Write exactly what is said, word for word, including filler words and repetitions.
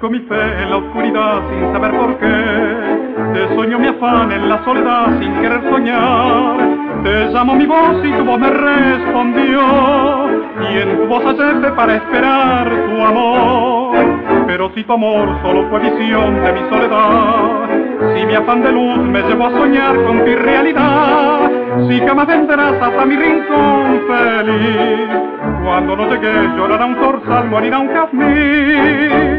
Busco mi fe en la oscuridad sin saber por qué. Te sueño mi afán en la soledad sin querer soñar. Te llamo mi voz y tu voz me respondió. Y en tu voz hallé para esperar tu amor. Pero si tu amor solo fue visión de mi soledad, si mi afán de luz me llevó a soñar con tu irrealidad, si jamás vendrás hasta mi rincón feliz, cuando no llegué llorará un zorzal, morirá un jazmín.